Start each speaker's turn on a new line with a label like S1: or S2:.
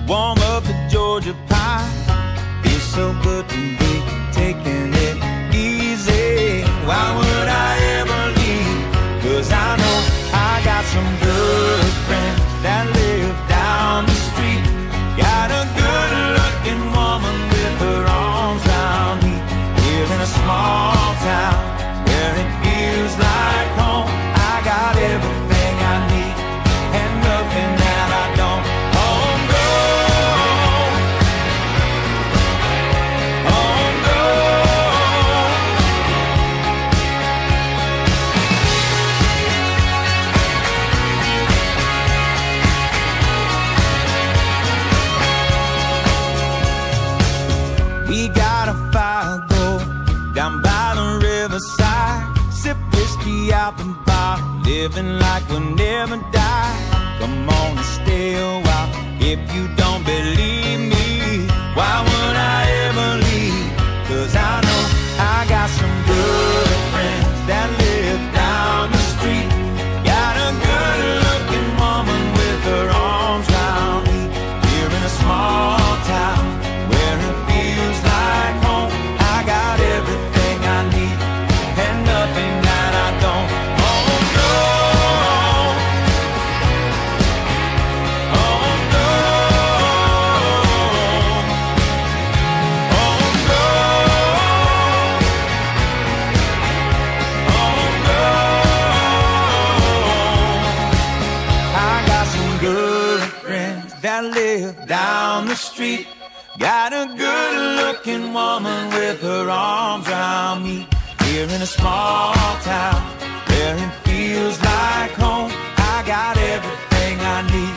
S1: warm up the Georgia pie. Feels so good to be taking it easy. Why would I ever leave? 'Cause I know I got some good friends that live down the street. Got a good looking woman with her arms around me. Here in a small town where it feels like home. I got everything I need and nothing that I don't. Oh no, oh no. We got a fire go down by the riverside. Sip whiskey out the bar, living like we'll never die. Come on and stay a while if you don't believe me. Why would I ever leave? 'Cause I know I got some good friends that live down the street. Got a good looking woman with her arms around me. Here in a small town where it feels like home. I got everything I need and nothing that I don't. Oh no, oh no, oh no, oh no. I got some good friends that live down the street. Got a good looking woman with her arms around me. Here in a small town where it feels like home. I got everything I need